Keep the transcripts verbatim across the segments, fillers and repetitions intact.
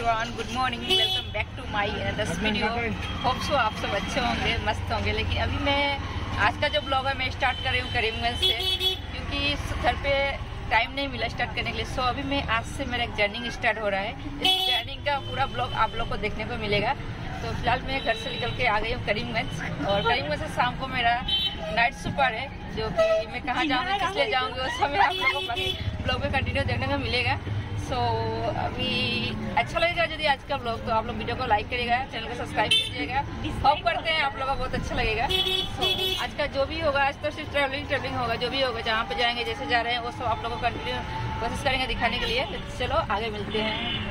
Everyone, good morning, welcome back to my another video. Hope so आप सब अच्छे होंगे, मस्त होंगे। लेकिन अभी मैं आज का जो ब्लॉग है मैं स्टार्ट कर रही हूँ करीमगंज से, क्योंकि घर पे टाइम नहीं मिला स्टार्ट करने के लिए। सो अभी मैं आज से मेरा एक जर्निंग स्टार्ट हो रहा है। इस जर्निंग का पूरा ब्लॉग आप लोग को देखने को मिलेगा। तो फिलहाल मैं घर से निकल के आ गई हूँ करीमगंज, और करीमगंज से शाम को मेरा नाइट सुपर है, जो कि मैं कहाँ जाऊँगी, किस लिए जाऊँगी, वो सब मैं आप लोगों को ब्लॉग में कंटिन्यू देखने को मिलेगा। सो so, अभी अच्छा लगेगा यदि आज का ब्लॉग, तो आप लोग वीडियो को लाइक करिएगा, चैनल को सब्सक्राइब कीजिएगा। होप करते हैं आप लोगों को बहुत अच्छा लगेगा। सो so, आज का जो भी होगा, आज तो सिर्फ ट्रैवलिंग ट्रैवलिंग होगा, जो भी होगा, जहाँ पे जाएंगे, जैसे जा रहे हैं, वो सब आप लोगों को कंटिन्यू कोशिश करेंगे दिखाने के लिए। तो चलो आगे मिलते हैं।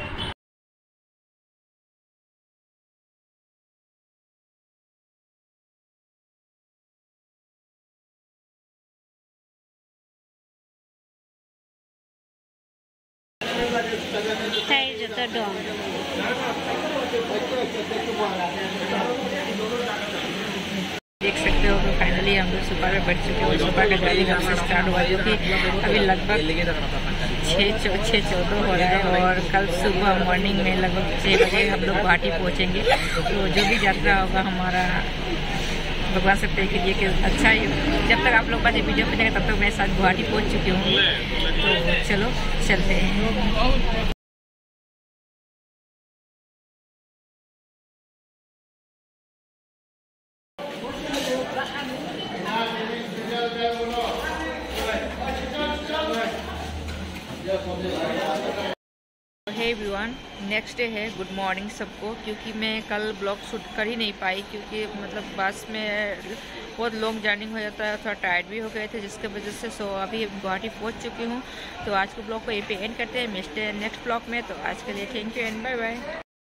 देख सकते हो तो फाइनली हम लोग सुबह में बैठ चुके हैं। सुबह का जर्नी कब से स्टार्ट हुआ, जो कि अभी लगभग छः चौ छः चौदह हो रहा है, और कल सुबह मॉर्निंग में लगभग छः बजे हम लोग गुवाहाटी पहुँचेंगे। तो जो भी यात्रा होगा हमारा, भगवान से प्रे कीजिए कि अच्छा ही। जब तक आप लोग पास वीडियो बनेगा तब तक मैं साथ गुवाहाटी पहुँच चुकी हूँ। तो चलो चलते हैं। हे एवरीवन, नेक्स्ट डे है, गुड मॉर्निंग सबको। क्योंकि मैं कल ब्लॉग शूट कर ही नहीं पाई, क्योंकि मतलब बस में बहुत लॉन्ग जर्नी हो जाता है, थोड़ा टायर्ड भी हो गए थे, जिसके वजह से सो अभी गुवाहाटी पहुंच चुकी हूं। तो आज के ब्लॉग को यहीं पे एंड करते हैं, मिलते हैं नेक्स्ट ब्लॉग में। तो आज के लिए thank you and bye bye.